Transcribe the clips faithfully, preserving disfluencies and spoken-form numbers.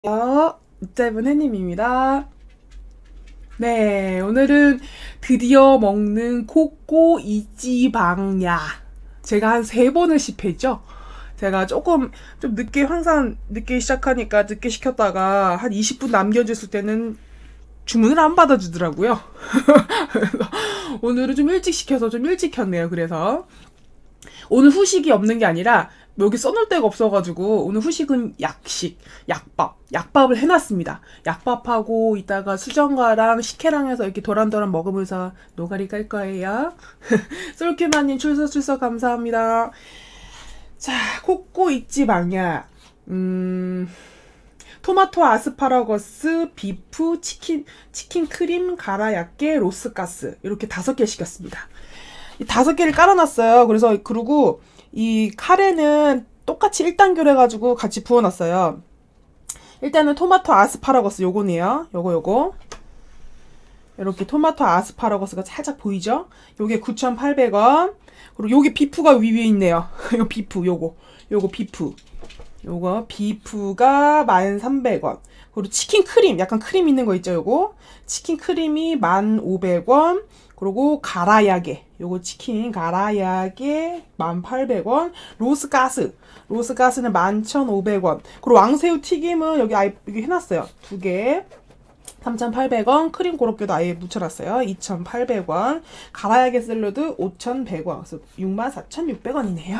요, 짧은 해님입니다. 네, 오늘은 드디어 먹는 코코 이지방야. 제가 한 세 번을 실패했죠? 제가 조금, 좀 늦게, 항상 늦게 시작하니까 늦게 시켰다가 한 이십 분 남겨줬을 때는 주문을 안 받아주더라고요. 그래서 오늘은 좀 일찍 시켜서 좀 일찍 켰네요, 그래서. 오늘 후식이 없는 게 아니라 여기 써놓을 데가 없어가지고 오늘 후식은 약식, 약밥, 약밥을 해놨습니다. 약밥하고 이따가 수정과랑 식혜랑 해서 이렇게 도란도란 먹으면서 노가리 깔 거예요. 솔큐마님 출석 출석 감사합니다. 자, 코코 있지 방야. 음, 토마토 아스파라거스, 비프, 치킨, 치킨 크림, 가라야끼, 로스가스 이렇게 다섯 개 시켰습니다. 이 다섯 개를 깔아놨어요. 그래서 그리고 이 카레는 똑같이 일 단계로 해가지고 같이 부어놨어요. 일단은 토마토 아스파라거스 요거네요. 요거 요거 이렇게 토마토 아스파라거스가 살짝 보이죠? 요게 구천팔백 원. 그리고 요게 비프가 위에 있네요. 요 비프 요거 요거 비프 요거 비프가 만 삼백 원. 그리고 치킨 크림 약간 크림 있는 거 있죠? 요거 치킨 크림이 만 오백 원. 그리고 가라야게 요거 치킨 가라야게 만 팔백 원. 로스가스 로스가스는 만 천오백 원. 그리고 왕새우 튀김은 여기 아예 여기 해놨어요. 두 개 삼천팔백 원. 크림 고로케도 아예 묻혀놨어요. 이천팔백 원. 가라야게 샐러드 오천백 원. 그래서 육만 사천육백 원이네요.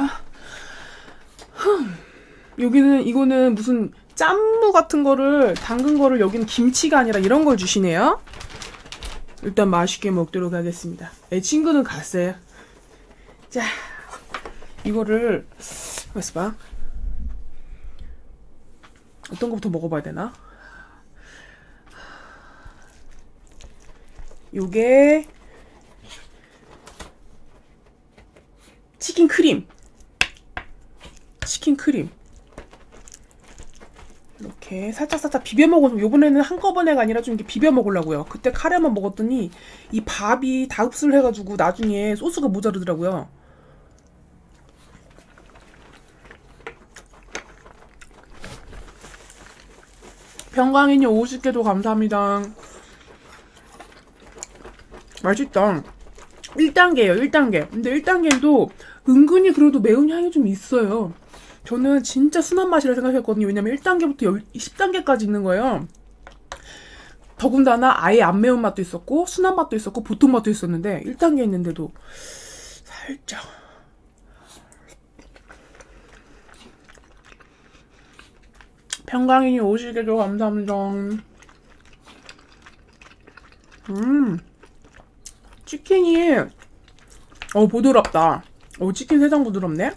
여기는 이거는 무슨 짠무 같은 거를 담근 거를 여기는 김치가 아니라 이런 걸 주시네요. 일단 맛있게 먹도록 하겠습니다. 내 친구는 갔어요. 자, 이거를 가만있어 봐. 어떤 거부터 먹어봐야 되나? 요게 치킨 크림. 치킨 크림. 이렇게 살짝살짝 비벼 먹으면 요번에는 한꺼번에가 아니라 좀 이렇게 비벼 먹으려고요. 그때 카레만 먹었더니 이 밥이 다 흡수를 해가지고 나중에 소스가 모자르더라고요. 병광이님 오십 개도 감사합니다. 맛있다. 일 단계예요. 일 단계. 근데 일 단계도 은근히 그래도 매운 향이 좀 있어요. 저는 진짜 순한 맛이라 생각했거든요. 왜냐면 일 단계부터 십 단계까지 있는 거예요. 더군다나 아예 안 매운 맛도 있었고 순한 맛도 있었고 보통 맛도 있었는데 일 단계 있는데도 살짝 평강이니 오십 개도 감사합니다. 음 치킨이 어 부드럽다. 오 치킨 세상 부드럽네.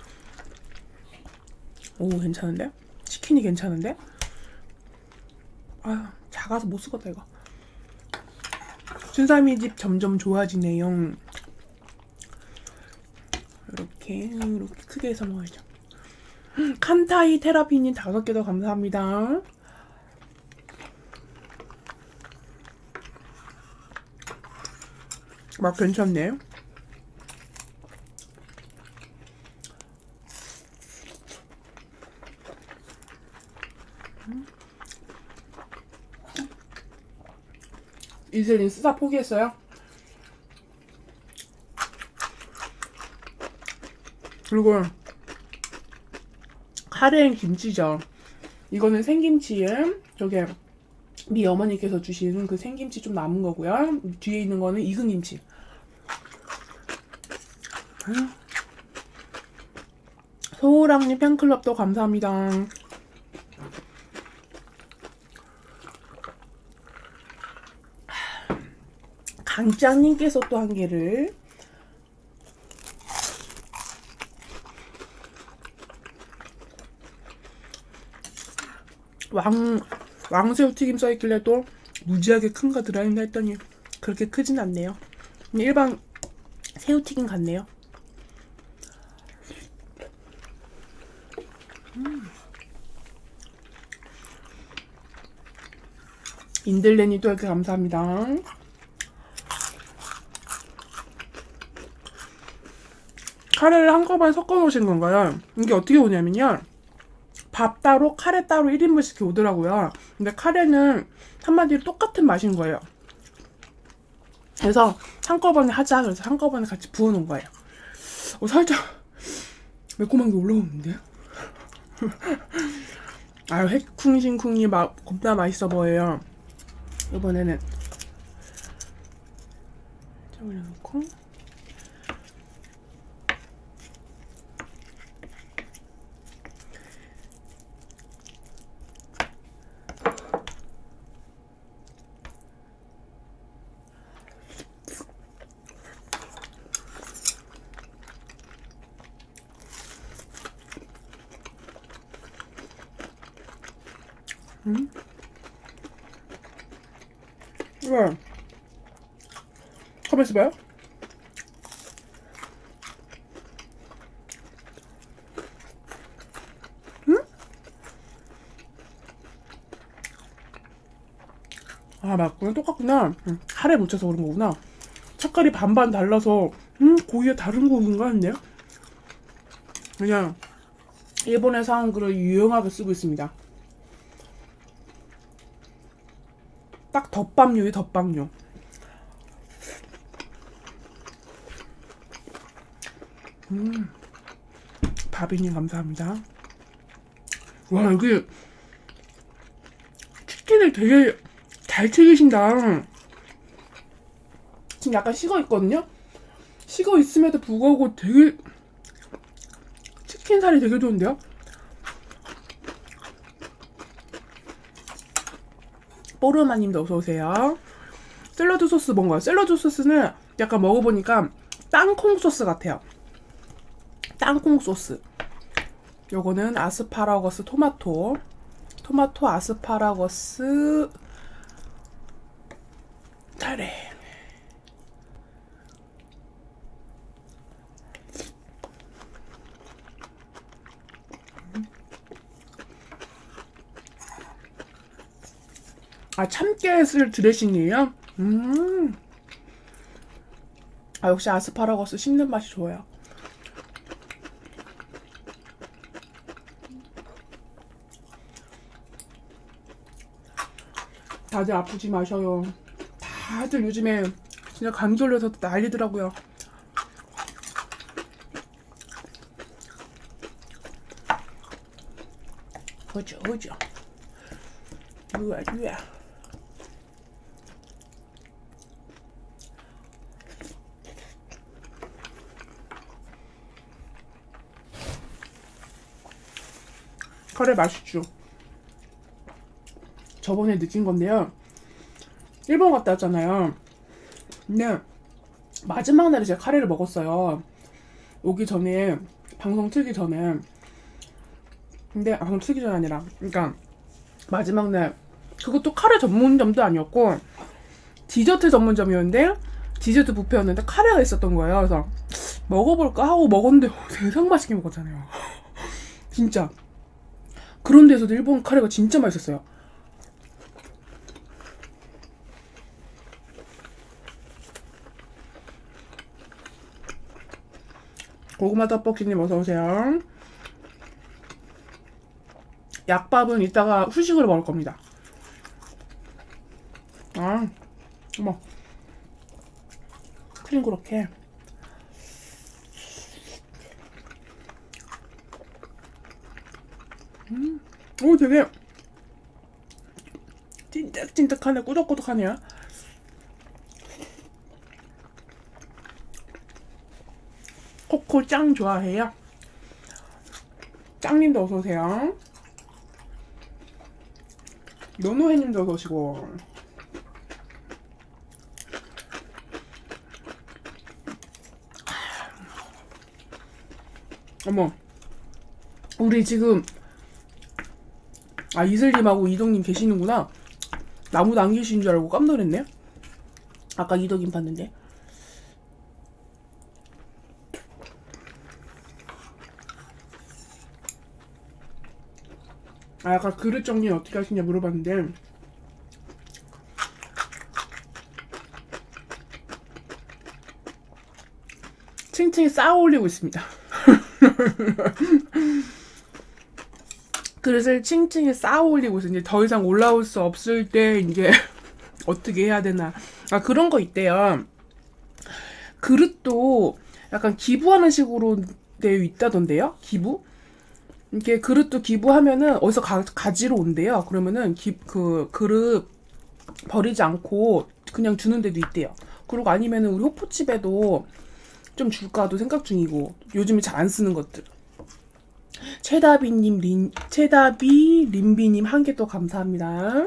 오 괜찮은데? 치킨이 괜찮은데? 아유 작아서 못 쓰겠다 이거. 순삼이 집 점점 좋아지네요. 이렇게 이렇게 크게 해서 먹어야죠. 칸타이 테라피님 다섯 개 더 감사합니다. 맛 괜찮네. 이슬린 쓰다 포기했어요? 그리고 카레엔 김치죠. 이거는 생김치에 저게 미 어머니께서 주신 그 생김치 좀 남은 거고요. 뒤에 있는 거는 익은 김치. 소호랑님 팬클럽도 감사합니다. 강짱님께서 또 한 개를. 왕, 왕새우 튀김 써있길래 또 무지하게 큰 거 들어있나 했더니 그렇게 크진 않네요. 일반 새우튀김 같네요. 음. 인들레니 또 이렇게 감사합니다. 카레를 한꺼번에 섞어 놓으신 건가요? 이게 어떻게 오냐면요. 밥 따로 카레 따로 일 인분씩 이렇게 오더라고요. 근데 카레는 한마디로 똑같은 맛인 거예요. 그래서 한꺼번에 하자 그래서 한꺼번에 같이 부어놓은 거예요. 어, 살짝 매콤한 게 올라오는데? 아유, 핵쿵신쿵이 막 겁나 맛있어 보여요. 이번에는 좀 올려놓고 음? 왜? 가만있어 봐요. 응? 아, 맞구나. 똑같구나. 응. 카레 묻혀서 그런 거구나. 색깔이 반반 달라서 음, 고기가 다른 고기인가 했네요. 그냥 일본에서 한 그릇 유용하게 쓰고 있습니다. 딱 덮밥용이 덮밥용. 음, 바비님 감사합니다. 와, 여기 치킨을 되게 잘 튀기신다. 지금 약간 식어 있거든요. 식어 있음에도 불구하고 되게 치킨 살이 되게 좋은데요. 뽀르마님도 어서오세요. 샐러드 소스 뭔가요? 샐러드 소스는 약간 먹어보니까 땅콩 소스 같아요. 땅콩 소스. 요거는 아스파라거스 토마토. 토마토 아스파라거스 카레. 아, 참깨 쓸 드레싱이에요? 음. 아, 역시 아스파라거스 씹는 맛이 좋아요. 다들 아프지 마셔요. 다들 요즘에 진짜 감기 걸려서 난리더라고요. 그죠, 그죠. 누야, 누야. 카레 맛있죠? 저번에 느낀 건데요. 일본 갔다 왔잖아요. 근데 마지막 날에 제가 카레를 먹었어요. 오기 전에, 방송 틀기 전에. 근데 아, 방송 틀기 전이 아니라 그러니까 마지막 날 그것도 카레 전문점도 아니었고 디저트 전문점이었는데 디저트 뷔페였는데 카레가 있었던 거예요. 그래서 먹어볼까 하고 먹었는데 세상 맛있게 먹었잖아요. 진짜 그런 데서도 일본 카레가 진짜 맛있었어요. 고구마 떡볶이님 어서오세요. 약밥은 이따가 후식으로 먹을 겁니다. 아, 어머. 크림 그렇게. 음, 오, 되게 찐득찐득하네, 꾸덕꾸덕하네요. 코코 짱 좋아해요? 짱님도 어서오세요. 노노해님도 어서오시고. 어머, 우리 지금 아, 이슬님하고 이동님 계시는구나. 나무도 안 계신 줄 알고 깜짝 놀랐네. 아까 이동님 봤는데. 아, 아까 그릇 정리 어떻게 하시냐 물어봤는데 층층이 쌓아 올리고 있습니다. 그릇을 칭칭에 쌓아 올리고 있어. 이제 더 이상 올라올 수 없을 때 이제 어떻게 해야 되나. 아, 그런 거 있대요. 그릇도 약간 기부하는 식으로 되어 있다던데요? 기부? 이렇게 그릇도 기부하면은 어디서 가, 가지러 온대요. 그러면은 기, 그 그릇 버리지 않고 그냥 주는 데도 있대요. 그리고 아니면은 우리 호프집에도 좀 줄까도 생각 중이고, 요즘에 잘 안 쓰는 것들. 채다비님, 린, 채다비, 림비님 한 개 또 감사합니다.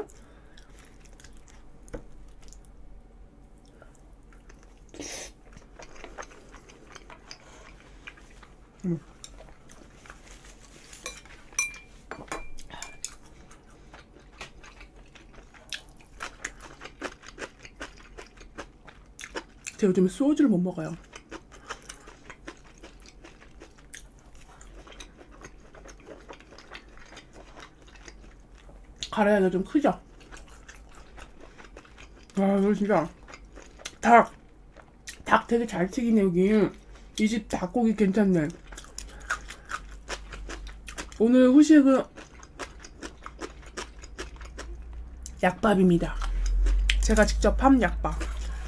음. 제가 요즘에 소주를 못 먹어요. 가라야가 좀 크죠? 와, 이거 진짜 닭! 닭 되게 잘 튀기네. 여기 이 집 닭고기 괜찮네. 오늘 후식은 약밥입니다. 제가 직접 한 약밥.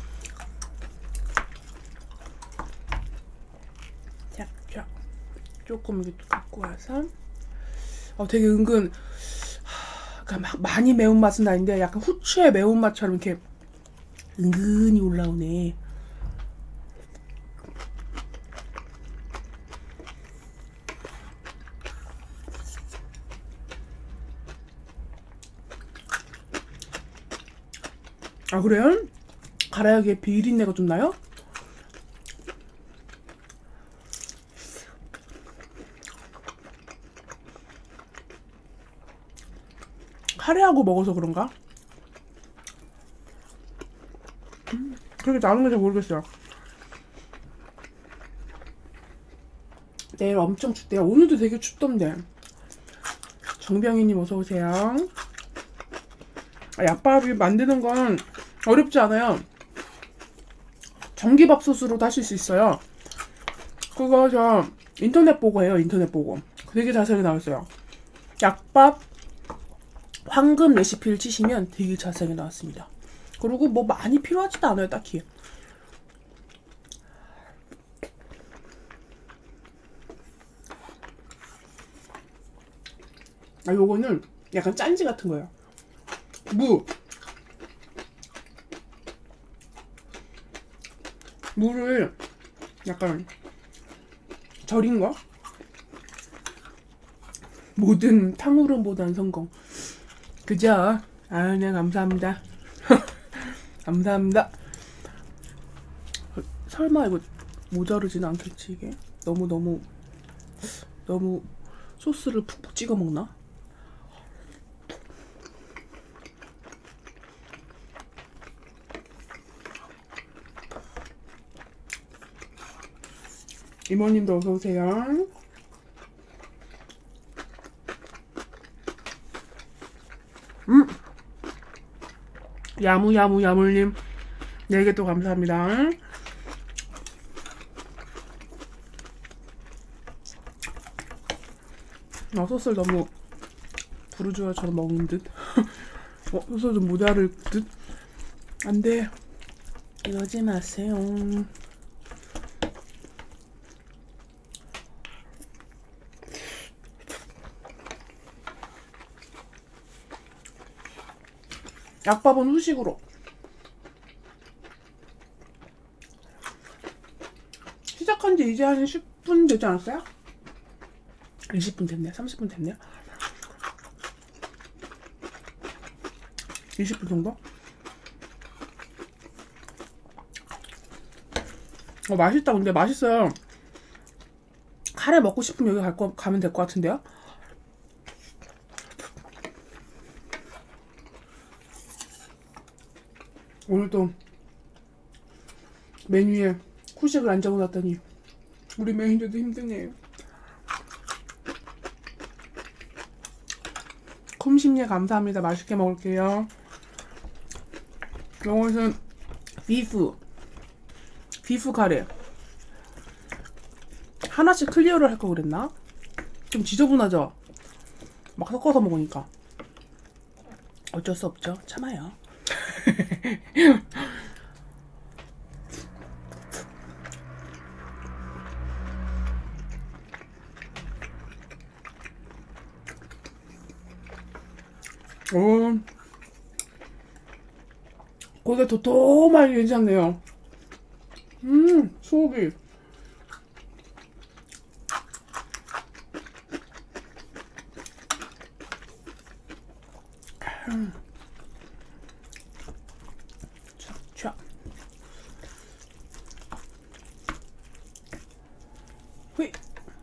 자, 자, 조금 이렇게 갖고 와서. 어, 되게 은근 막 많이 매운맛은 아닌데 약간 후추의 매운맛처럼 이렇게 은근히 올라오네. 아, 그래요? 가라야기에 비린내가 좀 나요? 카레하고 먹어서 그런가? 음, 그렇게 나는 건지 모르겠어요. 내일 엄청 춥대요. 오늘도 되게 춥던데. 정병희님 어서오세요. 아, 약밥이 만드는 건 어렵지 않아요. 전기밥솥으로도 하실 수 있어요. 그거 저 인터넷 보고 해요. 인터넷 보고. 되게 자세하게 나왔어요. 약밥 황금 레시피를 치시면 되게 자세하게 나왔습니다. 그리고 뭐 많이 필요하지도 않아요, 딱히. 아, 요거는 약간 짠지 같은 거예요. 무. 무를 약간 절인 거? 모든 탕후루보단 성공. 그죠? 아유, 네, 감사합니다. 감사합니다. 설마 이거 모자르진 않겠지, 이게? 너무, 너무, 너무 소스를 푹푹 찍어 먹나? 이모님도 어서오세요. 음! 야무, 야무, 야물님. 네 개 또 감사합니다. 아, 소스를 너무 부르주아처럼 먹는 듯. 어, 소스 좀 모자랄 듯. 안 돼. 이러지 마세요. 약밥은 후식으로. 시작한 지 이제 한 십 분 되지 않았어요? 이십 분 됐네. 삼십 분 됐네. 이십 분 정도? 어, 맛있다. 근데 맛있어요. 카레 먹고 싶으면 여기 갈 거, 가면 될 것 같은데요? 오늘 또 메뉴에 후식을 안 적어놨더니 우리 메인들도 힘드네요. 콤심예 감사합니다. 맛있게 먹을게요. 이것은 비프 비프 카레. 하나씩 클리어를 할 거 그랬나? 좀 지저분하죠? 막 섞어서 먹으니까 어쩔 수 없죠. 참아요. 오, 고기가 도톰하게 괜찮네요. 음, 소고기. 음. 자, 휘.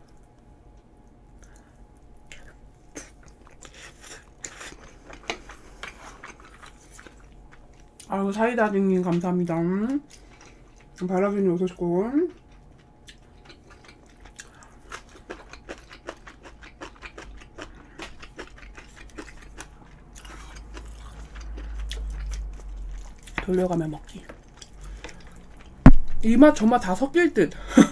아이고, 사이다님 감사합니다. 바라기님 어서 오시고. 돌려가며 먹기. 이 맛 저 맛 다 섞일 듯.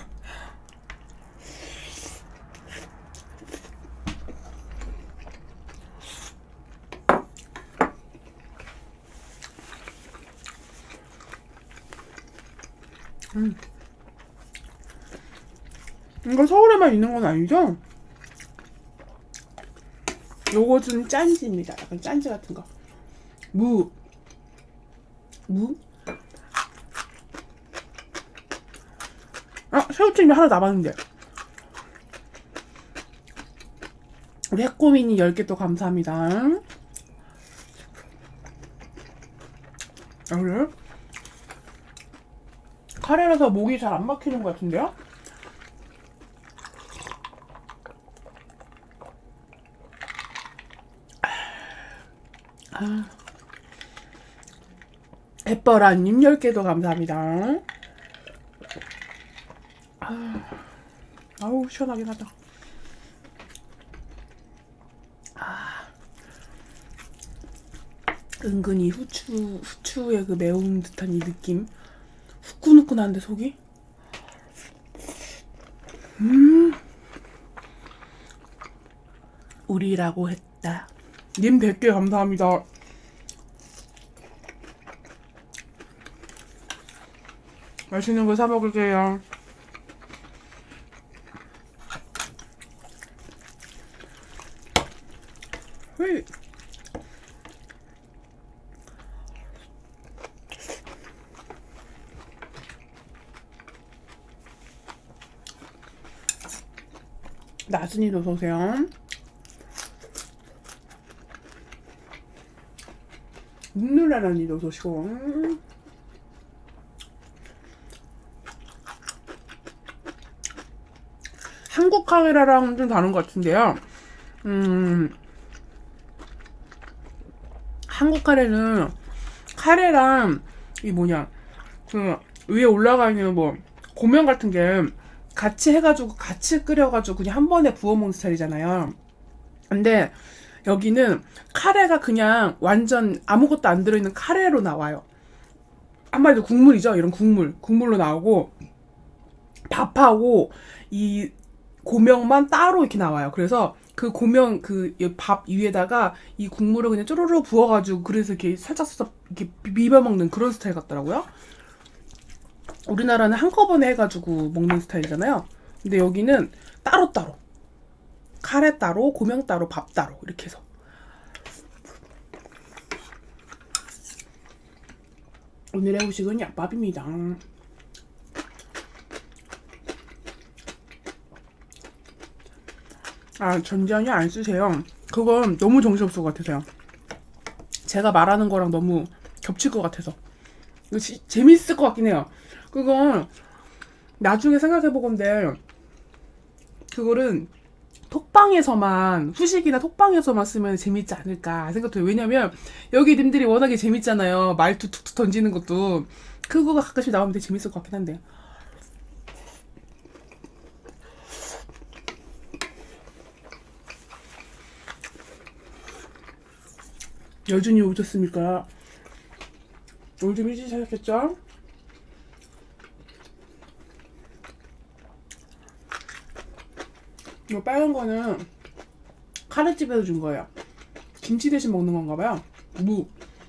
음. 이거 서울에만 있는 건 아니죠? 요것은 짠지입니다. 약간 짠지 같은 거. 무. 무? 아, 새우튀김이 하나 남았는데. 우리 해꼬미니 열 개 또 감사합니다. 아, 그래? 카레라서 목이 잘 안 막히는 것 같은데요? 아. 에뻐라님 열 개도 감사합니다. 아, 아우 시원하긴 하다. 아, 은근히 후추, 후추의 그 매운 듯한 이 느낌. 후끈후끈한데 속이? 음, 우리라고 했다. 님 백 개 감사합니다. 맛있는 거 사 먹을게요. 휘. 나순이도 어서오세요. 눈누라라니도 어서오시고. 음. 한국 카레라랑은 좀 다른 것 같은데요. 음, 한국 카레는 카레랑 이 뭐냐 그 위에 올라가 있는 뭐 고명 같은 게 같이 해가지고 같이 끓여가지고 그냥 한 번에 부어 먹는 스타일이잖아요. 근데 여기는 카레가 그냥 완전 아무것도 안 들어있는 카레로 나와요. 한마디로 국물이죠. 이런 국물 국물로 나오고 밥하고 이 고명만 따로 이렇게 나와요. 그래서 그 고명 그 밥 위에다가 이 국물을 그냥 쪼르르 부어가지고 그래서 이렇게 살짝 살짝 이렇게 비벼 먹는 그런 스타일 같더라고요. 우리나라는 한꺼번에 해가지고 먹는 스타일이잖아요. 근데 여기는 따로따로 카레 따로 고명 따로 밥 따로 이렇게 해서. 오늘의 후식은 약밥입니다. 아, 전자녀 안 쓰세요. 그건 너무 정신없을 것 같아서요. 제가 말하는 거랑 너무 겹칠 것 같아서. 이거 지, 재밌을 것 같긴 해요. 그건 나중에 생각해보건데 그거는 톡방에서만 후식이나 톡방에서만 쓰면 재밌지 않을까 생각해요. 왜냐면 여기 님들이 워낙에 재밌잖아요. 말투 툭툭 던지는 것도. 그거가 가끔씩 나오면 되게 재밌을 것 같긴 한데. 여준이 오셨습니까? 오늘 좀 일찍 시작했죠? 이 빨간 거는 카레집에서 준 거예요. 김치 대신 먹는 건가 봐요. 무.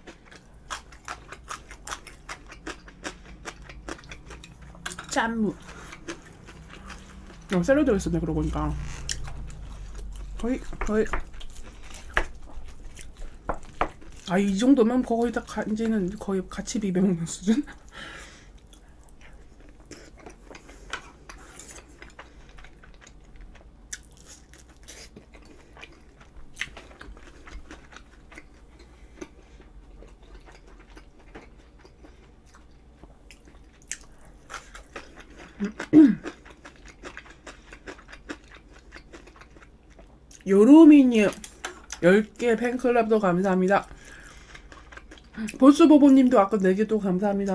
짠무. 어, 샐러드가 있었네, 그러고 보니까. 거의, 거의. 아, 이 정도면 거의 다, 가, 이제는 거의 같이 비벼 먹는 수준? 요루미님 열 개 팬클럽도 감사합니다. 보스보보님도 아까 네 개 또 감사합니다.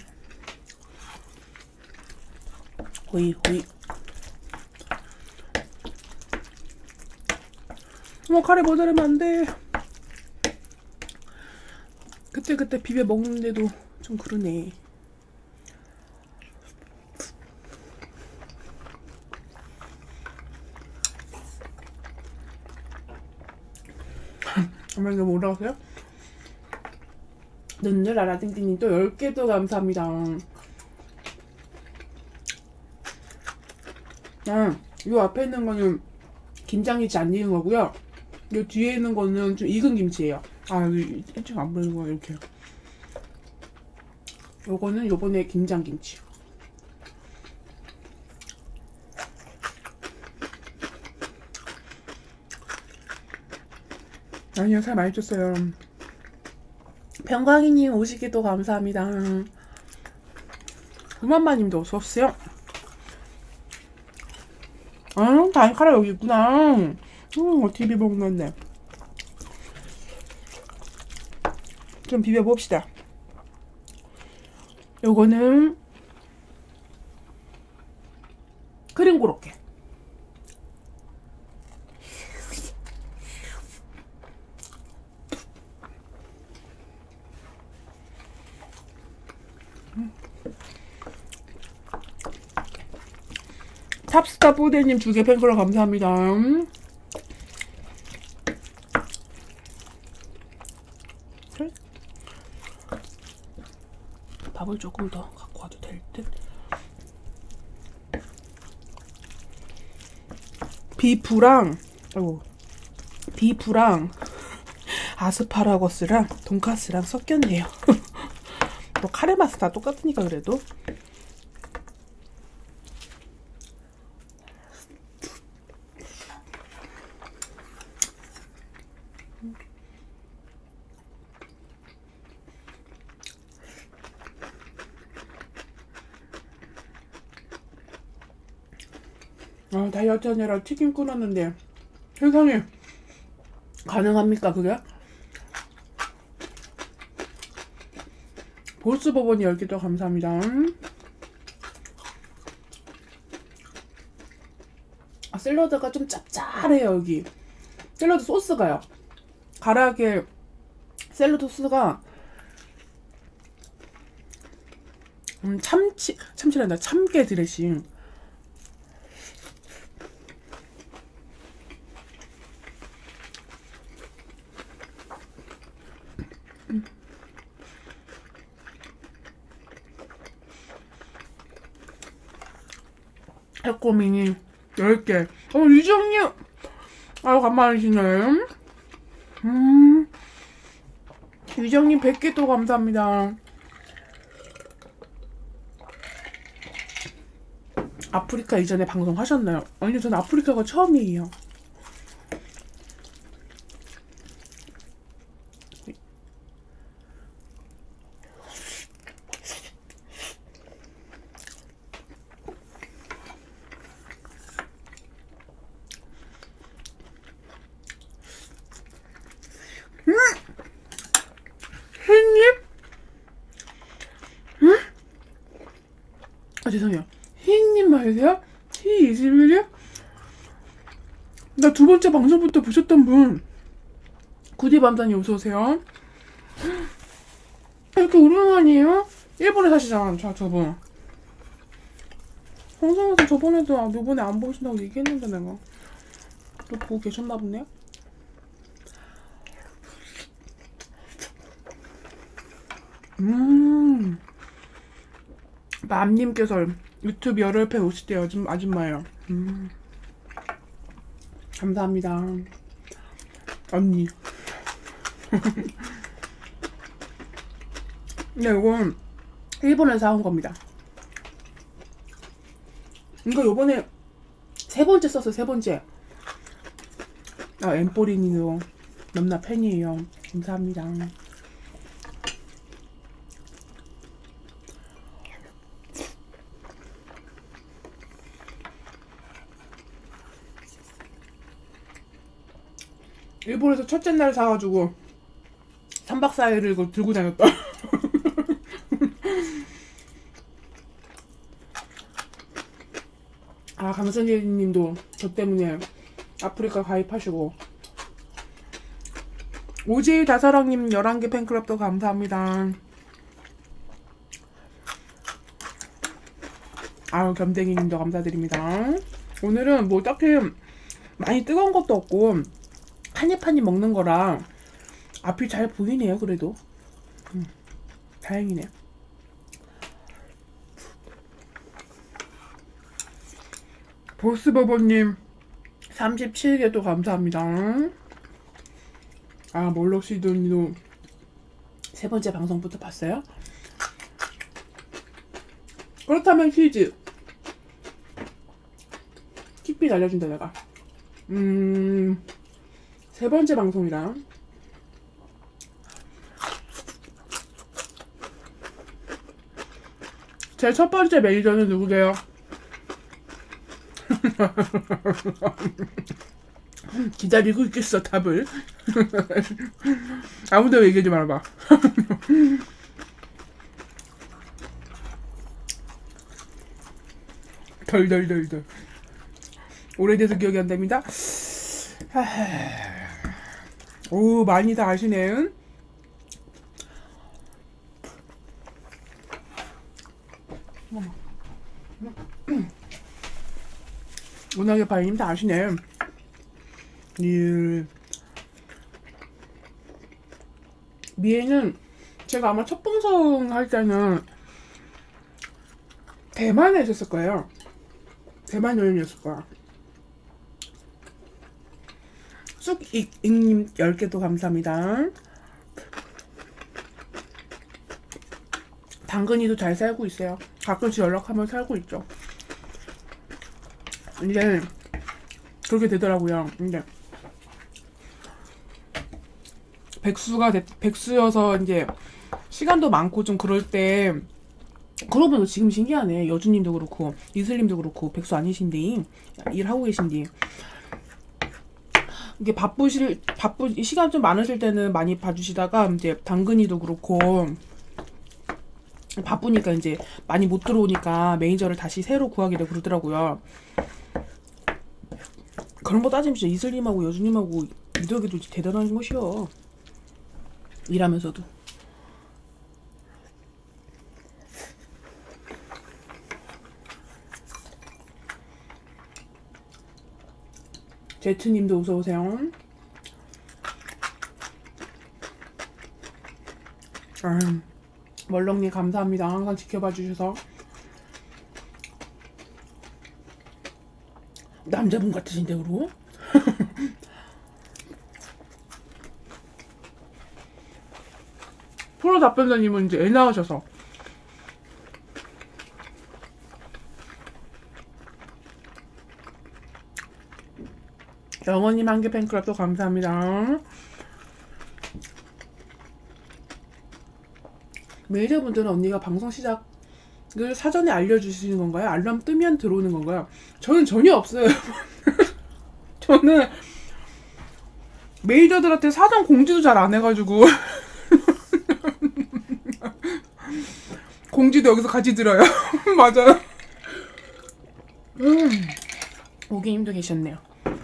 호이 호이. 뭐 카레 모자르면 안돼. 그때 그때 비벼 먹는데도 좀 그러네. 정말 너무 올라가세요? 눈늘 아라띵띵님 또 열 개 또 감사합니다. 아, 요 앞에 있는 거는 김장김치 안 익은 거고요. 요 뒤에 있는 거는 좀 익은 김치예요. 아, 여기 일찍 안 보이는 거야, 이렇게. 요거는 요번에 김장김치. 아니요, 살 많이 쪘어요. 병광이님 오십 개 또 감사합니다. 그만마님도 어서오세요. 아, 다행카라 여기 있구나. 음, 어떻게 비벼먹는데. 좀 비벼봅시다. 요거는 크림 고로케. 탑스타 뽀데님 두 개 팬클럽 감사합니다. 밥을 조금 더 갖고 와도 될 듯. 비프랑 아이고 비프랑 아스파라거스랑 돈까스랑 섞였네요. 뭐 카레 맛은 다 똑같으니까 그래도. 아, 다이어트 하느라 튀김 끊었는데 세상에 가능합니까 그게? 보스버번이 열 개 더 감사합니다. 아, 샐러드가 좀 짭짤해요. 여기 샐러드 소스가요. 가라게 샐러드 소스가 음, 참치 참치란다. 참깨 드레싱. 해꼬미니 열 개. 어, 유정님! 아유, 간만이시네. 음. 유정님 백 개 또 감사합니다. 아프리카 이전에 방송하셨나요? 아니요, 저는 아프리카가 처음이에요. 음! 흰잎? 음? 아, 죄송해요. 흰잎 말이세요? 티 이십일이요? 나 두 번째 방송부터 보셨던 분. 구디밤단이 어서오세요. 이렇게 오랜만이에요? 일본에 사시잖아, 저, 저분. 방송에서 저번에도 요번에 안 보신다고 얘기했는데 내가. 또 보고 계셨나 보네요? 음. 맘님께서 유튜브 열흘 회 오실 때 아줌, 아줌마예요. 음. 감사합니다. 언니. 네, 이건 일본에서 사온 겁니다. 이거 요번에 세 번째 썼어요, 세 번째. 아, 엠뽀리니도 넘나 팬이에요. 감사합니다. 일본에서 첫째 날 사가지고 삼 박 사 일을 이거 들고 다녔다. 아, 강선재님도 저 때문에 아프리카 가입하시고. 오지일 다사랑님 열한 개 팬클럽도 감사합니다. 아유, 겸댕이님도 감사드립니다. 오늘은 뭐 딱히 많이 뜨거운 것도 없고 한입 한입 먹는 거라 앞이 잘 보이네요. 그래도 음, 다행이네. 보스버버님 삼십칠 개도 감사합니다. 아, 몰록시드님도 세 번째 방송부터 봤어요? 그렇다면 퀴즈. 키피 날려준다 내가. 음... 세 번째 방송이라 제 첫 번째 매니저는 누구게요? 기다리고 있겠어 답을. 아무도 얘기하지 말아봐. 덜덜덜덜. 오래돼서 기억이 안 됩니다. 오, 많이 다 아시네. 문학의 바이님 다 아시네. 예. 미애는 제가 아마 첫 방송 할 때는 대만에 있었을 거예요. 대만 여행이었을 거야. 쑥익님 열 개도 감사합니다. 당근이도 잘 살고 있어요. 가끔씩 연락하면 살고 있죠. 이제 그렇게 되더라고요. 이제 백수가 되, 백수여서 이제 시간도 많고 좀 그럴 때. 그러고 보니까 지금 신기하네. 여주님도 그렇고 이슬님도 그렇고 백수 아니신데 일하고 계신데 이게 바쁘실 바쁘 시간 좀 많으실 때는 많이 봐주시다가 이제 당근이도 그렇고 바쁘니까 이제 많이 못 들어오니까 매니저를 다시 새로 구하게 되고 그러더라고요. 그런 거 따지면 진짜 이슬님하고 여주님하고 이덕이도 대단한 것이요. 일하면서도. 제트님도 어서오세요. 아, 멀렁님 감사합니다. 항상 지켜봐 주셔서. 남자분 같으신데 그러고? 프로 답변자님은 이제 애 낳으셔서. 영원님 한 개 팬클럽도 감사합니다. 매니저분들은 언니가 방송 시작을 사전에 알려주시는 건가요? 알람 뜨면 들어오는 건가요? 저는 전혀 없어요. 저는 매니저들한테 사전 공지도 잘 안 해가지고 공지도 여기서 같이 들어요. 맞아요. 음, 오기님도 계셨네요.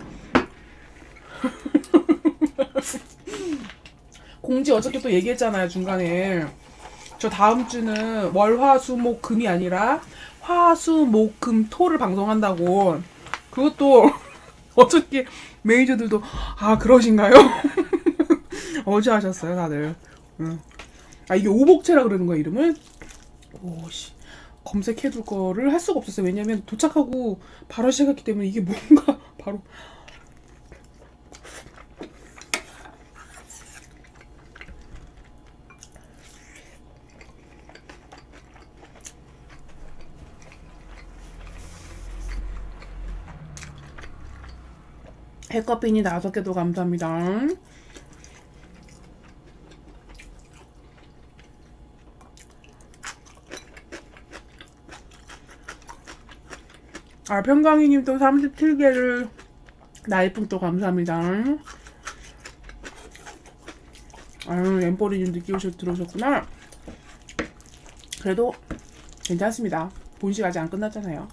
공지 어저께 또 얘기했잖아요. 중간에 저 다음 주는 월화수목 금이 아니라 화수목금 토를 방송한다고. 그것도 어저께 매니저들도 아 그러신가요? 어제 하셨어요 다들. 응. 아, 이게 오복채라 그러는 거야, 이름을? 오씨. 검색해둘 거를 할 수가 없었어요. 왜냐면 도착하고 바로 시작했기 때문에 이게 뭔가 바로. 해커핀이 다섯 개도 감사합니다. 아, 평강이님 또 삼십칠 개를 나이풍 또 감사합니다. 아유, 엠뽀리님 늦게 오셔 들어오셨구나. 그래도 괜찮습니다. 본식 아직 안 끝났잖아요.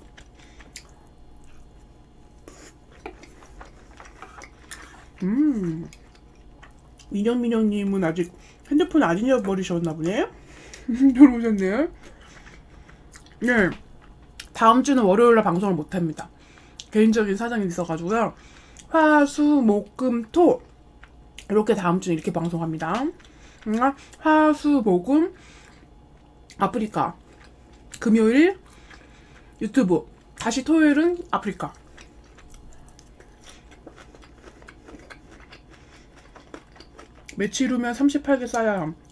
음, 민영민영님은 아직 핸드폰 안 잊어버리셨나 보네. 들어오셨네요. 네, 다음 주는 월요일날 방송을 못합니다. 개인적인 사정이 있어가지고요. 화, 수, 목, 금, 토 이렇게 다음 주는 이렇게 방송합니다. 화, 수, 목은 아프리카, 금요일 유튜브, 다시 토요일은 아프리카. 며칠 후면 삼십팔 개 쌓아야 함.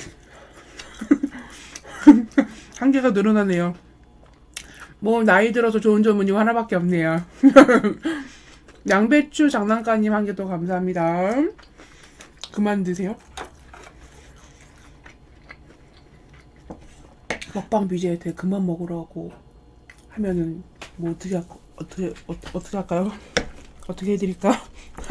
한 개가 늘어나네요. 뭐 나이 들어서 좋은 점은 이거 하나밖에 없네요. 양배추 장난감님 한 개 더 감사합니다. 그만 드세요. 먹방 비제한테 그만 먹으라고 하면은 뭐 어떻게 할, 어떻게 어, 어떻게 할까요? 어떻게 해드릴까?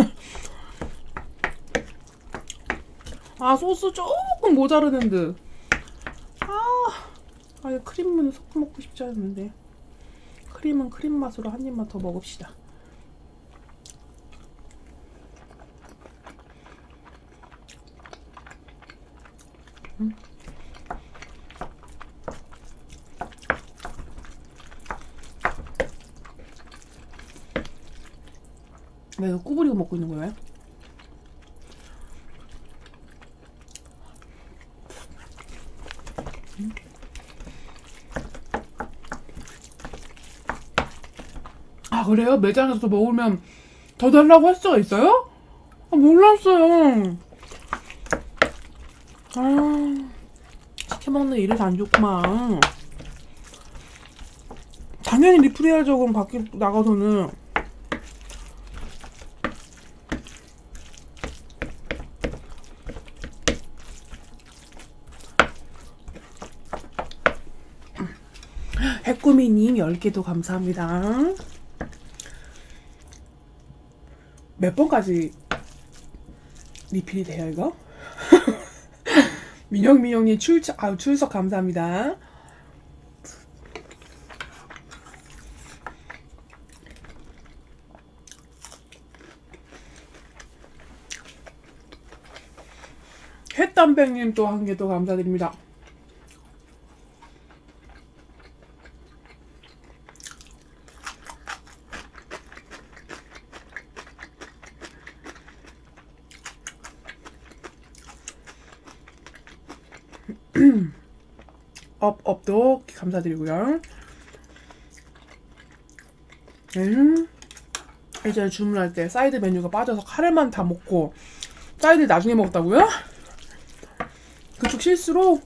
아, 소스 조금 모자르는 듯. 아, 아 크림은 섞어 먹고 싶지 않은데. 크림은 크림 맛으로 한 입만 더 먹읍시다. 음. 왜 이거 구부리고 먹고 있는 거예요? 음. 아, 그래요? 매장에서 먹으면 더 달라고 할 수가 있어요? 아, 몰랐어요. 아, 시켜먹는 이래서 안 좋구만. 당연히 리플해야죠. 그럼 밖에 나가서는. 해꾸미님 열 개도 감사합니다. 몇 번까지 리필이 돼요, 이거? 민영민영님 출석, 아, 출석 감사합니다. 햇담백님 또 한 개 또 감사드립니다. 업, 업도 감사드리고요. 음, 이제 주문할 때 사이드 메뉴가 빠져서 카레만 다 먹고 사이드 나중에 먹었다고요? 그쪽 실수로?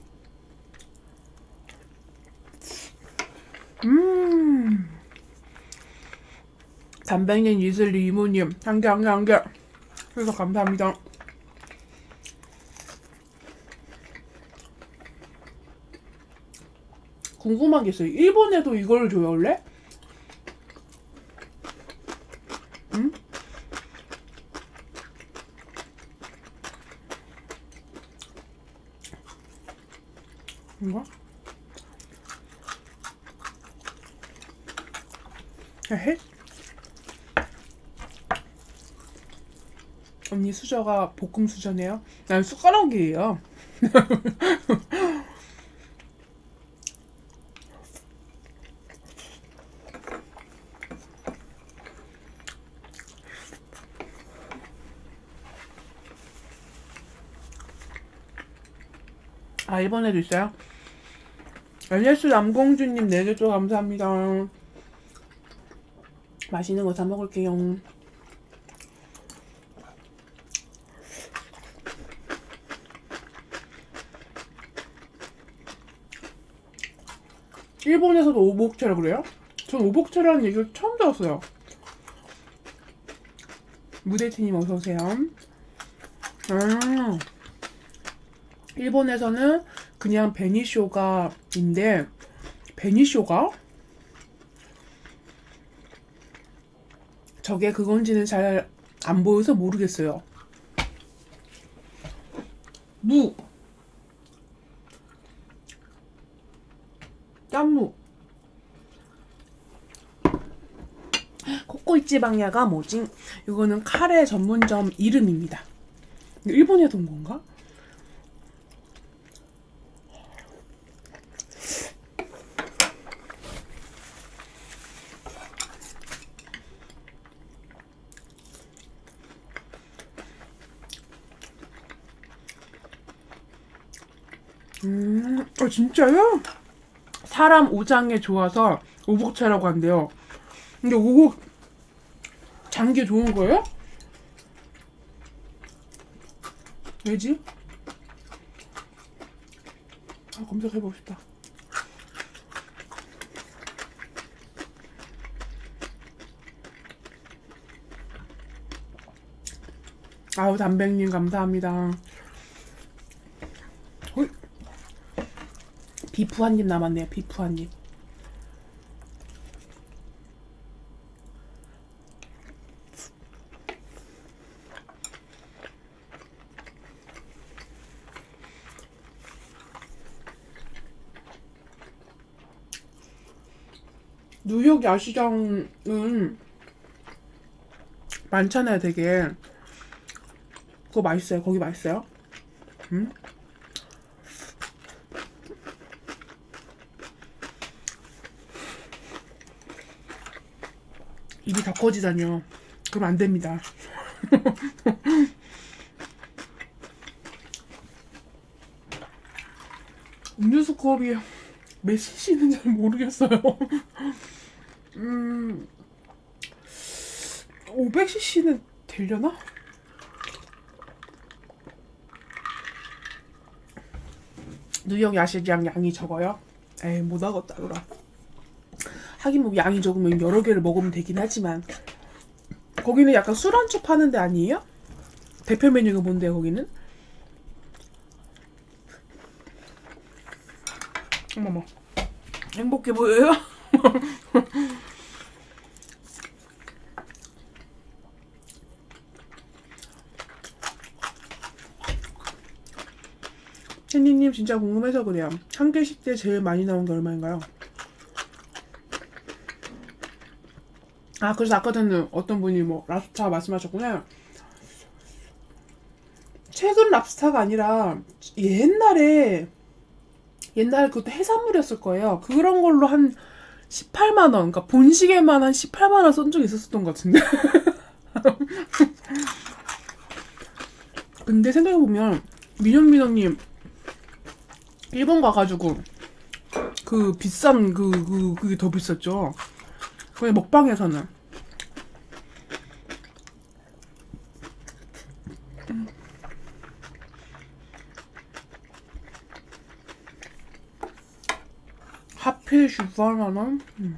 음, 담백년 이슬리 이모님 한 개 한 개 한 개 그래서 감사합니다. 궁금한 게 있어요. 일본에도 이걸 줘요, 원래? 응? 이거? 해? 언니 수저가 볶음 수저네요. 난 숟가락이에요. 아, 일본에도 있어요? 엘에스 남공주님 네 개 또 감사합니다. 맛있는 거 사 먹을게요. 일본에서도 오복채라 그래요? 전 오복채라는 얘기를 처음 들었어요. 무대티님 어서오세요. 음, 일본에서는 그냥 베니쇼가인데, 베니쇼가? 저게 그건지는 잘 안 보여서 모르겠어요. 무! 깐무! 코코이치방야가 뭐지? 이거는 카레 전문점 이름입니다. 일본에도 온 건가? 음, 어, 진짜요? 사람 오장에 좋아서 오복차라고 한대요. 근데 오복 장기에 좋은 거예요? 왜지? 아, 검색해보고 싶다. 아우, 담백님 감사합니다. 어이. 비프 한 입 남았네요. 비프 한 입. 뉴욕 야시장은 많잖아요, 되게. 그거 맛있어요. 거기 맛있어요. 음? 입이 더 커지다뇨. 그럼 안 됩니다. 음료수 컵이 몇 씨씨는 잘 모르겠어요. 음, 오백 씨씨는 되려나? 뉴욕 야시장 양이 적어요? 에이, 못하겠다, 그럼. 하긴 뭐 양이 적으면 여러 개를 먹으면 되긴 하지만. 거기는 약간 술안주 파는 데 아니에요? 대표 메뉴가 뭔데요, 거기는? 어머머, 행복해 보여요? 혜니님 진짜 궁금해서 그래요. 한 개씩 때 제일 많이 나온 게 얼마인가요? 아, 그래서 아까 전에 어떤 분이 뭐 랍스타 말씀하셨구나. 최근 랍스타가 아니라 옛날에 옛날에 그것도 해산물이었을 거예요. 그런 걸로 한 십팔만 원, 그러니까 본식에만 한 십팔만 원 쓴 적이 있었던 것 같은데. 근데 생각해보면 민영민영님 일본 가가지고 그 비싼 그, 그 그게 더 비쌌죠. 그냥 먹방에서는. 하필 십팔만 원? 음.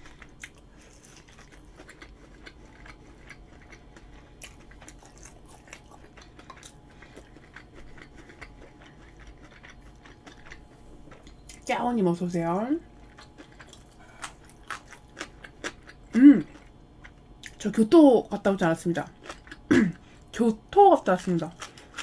짜오님 어서오세요. 음, 저 교토 갔다 오지 않았습니다. 교토 갔다 왔습니다.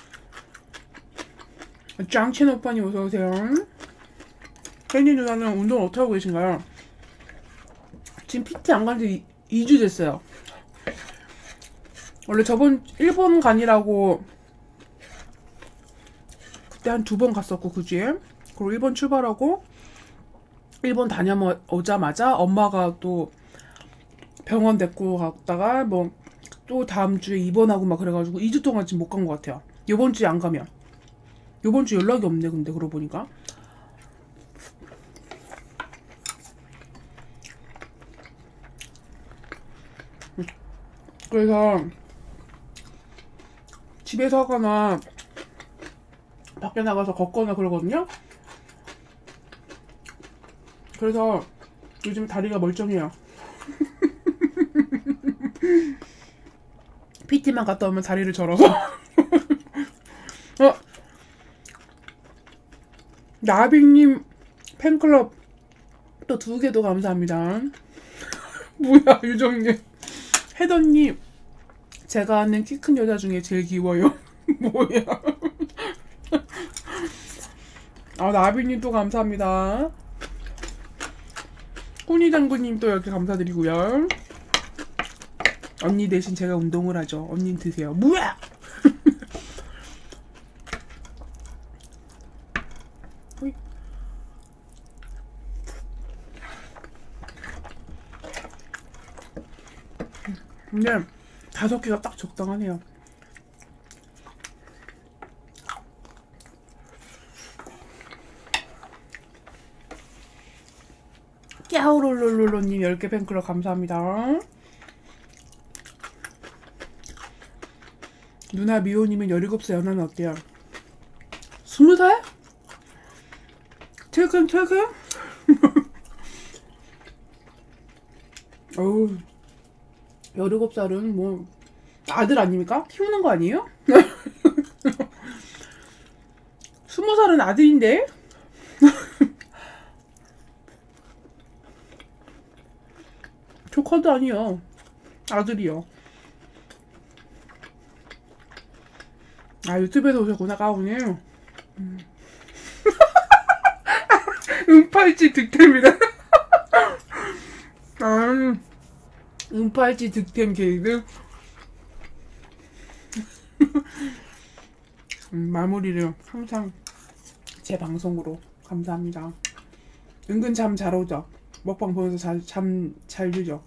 짱친 오빠님 어서오세요. 혜니 누나는 운동 어떻게 하고 계신가요? 지금 피티 안 간 지 이 주 됐어요. 원래 저번 일본 간이라고 그때 한 두 번 갔었고, 그 주에. 그리고 일본 출발하고 일본 다녀오자마자 엄마가 또 병원 데리고 갔다가 뭐 또 다음 주에 입원하고 막 그래가지고 이 주 동안 지금 못 간 것 같아요. 요번 주에 안 가면. 요번 주 연락이 없네, 근데 그러고 보니까. 그래서 집에서 하거나 밖에 나가서 걷거나 그러거든요. 그래서 요즘 다리가 멀쩡해요. 피티만 갔다 오면 다리를 절어서. 어, 나비님 팬클럽 또 두 개도 감사합니다. 뭐야, 유정님. 혜던님, 제가 아는 키 큰 여자 중에 제일 귀여워요. 뭐야. 아, 나비님 또 감사합니다. 꾸니 장군님 또 이렇게 감사드리고요. 언니 대신 제가 운동을 하죠. 언니는 드세요. 뭐야! 근데 다섯 개가 딱 적당하네요. 깨우롤롤롤로님 열 개 팬클럽 감사합니다. 누나 미호님은 열일곱 살 연하는 어때요? 스무 살? 퇴근 퇴근? 어우, 열일곱 살은 뭐 아들 아닙니까? 키우는 거 아니에요? 스무 살은 아들인데? 조카도 아니요. 아들이요. 아, 유튜브에서 오셨구나, 까오님. 음. 은팔찌 득템이다. 아, 은팔찌 득템 게이드. 음, 마무리를 항상 제 방송으로 감사합니다. 은근 잠 잘 오죠? 먹방 보면서 잠 잘 주죠?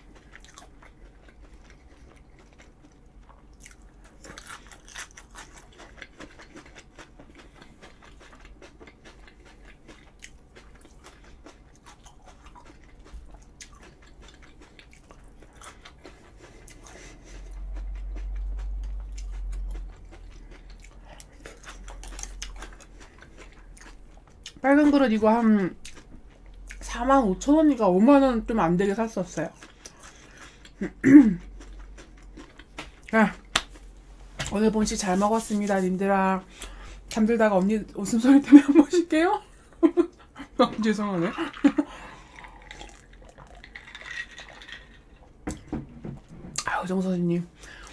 빨간 그릇 이거 한 사만 오천 원이가 오만 원 좀 안 되게 샀었어요. 아, 오늘 본식 잘 먹었습니다, 님들아. 잠들다가 언니 웃음소리 때문에 한 번 쉴게요. 아, 죄송하네. 아우, 정선생님.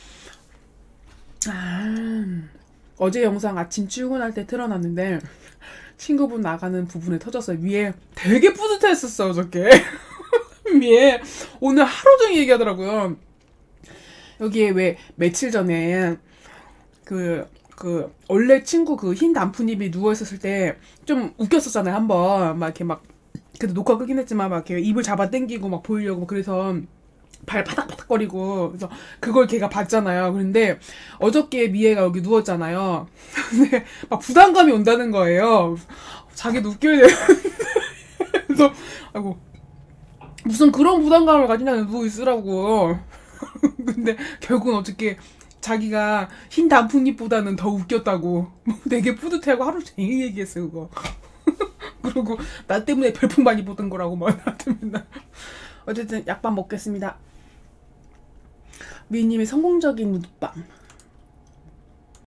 아, 어제 영상 아침 출근할 때 틀어놨는데 친구분 나가는 부분에 터졌어요. 위에 되게 뿌듯했었어, 어저께. 위에 오늘 하루 종일 얘기하더라고요. 여기에 왜 며칠 전에 그, 그, 원래 친구 그 흰 단푸님이 누워있었을 때 좀 웃겼었잖아요, 한번. 막 이렇게 막, 그래도 녹화 끄긴 했지만 막 이렇게 입을 잡아 당기고 막 보이려고 막 그래서 발 파닥파닥거리고. 그래서 그걸 걔가 봤잖아요. 그런데 어저께 미애가 여기 누웠잖아요. 근데 막 부담감이 온다는 거예요. 자기도 웃겨야 되는데. 그래서, 아이고. 무슨 그런 부담감을 가지냐고 누워있으라고. 근데 결국은 어떻게 자기가 흰 단풍잎보다는 더 웃겼다고. 되게 뿌듯해하고 하루 종일 얘기했어요, 그거. 그리고 나 때문에 별풍 많이 보던 거라고 막 나한테 맨날. 어쨌든 약밥 먹겠습니다. 미희님의 성공적인 묵방.